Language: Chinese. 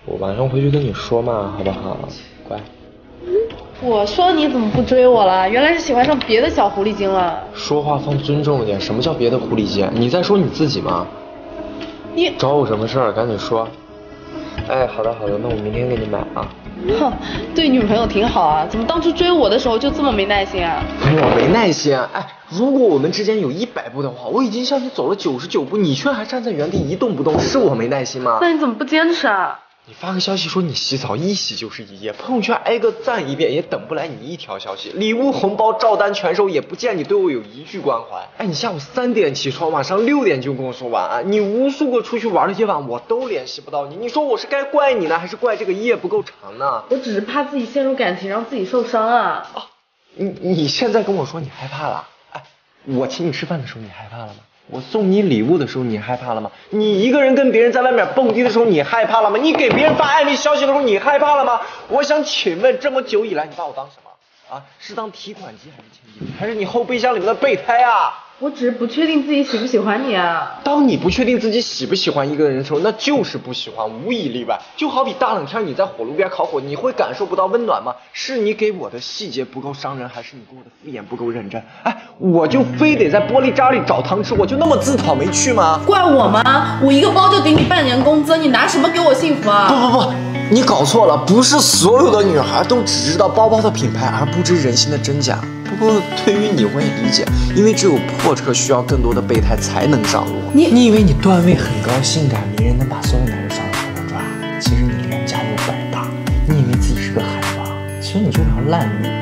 我晚上回去跟你说嘛，好不好？乖。 我说你怎么不追我了？原来是喜欢上别的小狐狸精了。 说话放尊重一点，什么叫别的狐狸精？你在说你自己吗？ 你找我什么事儿？赶紧说。哎，好的好的，那我明天给你买啊。 哼，对女朋友挺好啊，怎么当初追我的时候就这么没耐心啊？ 我没耐心啊！哎，如果我们之间有100步的话，我已经向你走了99步，你却还站在原地一动不动，是我没耐心吗？ 那你怎么不坚持啊？ 你发个消息说你洗澡，一洗就是一夜，朋友圈挨个赞一遍，也等不来你一条消息，礼物红包照单全收，也不见你对我有一句关怀。哎，你下午3点起床，晚上6点就跟我说晚安，你无数个出去玩的夜晚我都联系不到你，你说我是该怪你呢，还是怪这个夜不够长呢？ 我只是怕自己陷入感情，让自己受伤啊。 你现在跟我说你害怕了？哎，我请你吃饭的时候你害怕了吗？我送你礼物的时候你害怕了吗？你一个人跟别人在外面蹦迪的时候你害怕了吗？你给别人发暧昧消息的时候你害怕了吗？我想请问，这么久以来你把我当什么啊？是当提款机还是钱币，还是你后备箱里面的备胎啊？ 我只是不确定自己喜不喜欢你啊。 当你不确定自己喜不喜欢一个人的时候，那就是不喜欢，无一例外。就好比大冷天你在火炉边烤火，你会感受不到温暖吗？是你给我的细节不够伤人，还是你给我的敷衍不够认真？哎，我就非得在玻璃渣里找糖吃，我就那么自讨没趣吗？ 怪我吗？我一个包就顶你半年工资，你拿什么给我幸福啊？ 不，你搞错了，不是所有的女孩都只知道包包的品牌，而不知人心的真假。不过对于你我也理解，因为只有破车需要更多的备胎才能上路。你以为你段位很高，性感迷人，能把所有男人双手都抓？其实你连家有100大，你以为自己是个海王，其实你就是条烂泥。